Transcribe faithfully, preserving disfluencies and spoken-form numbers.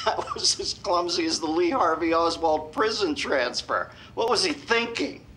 That was as clumsy as the Lee Harvey Oswald prison transfer. What was he thinking?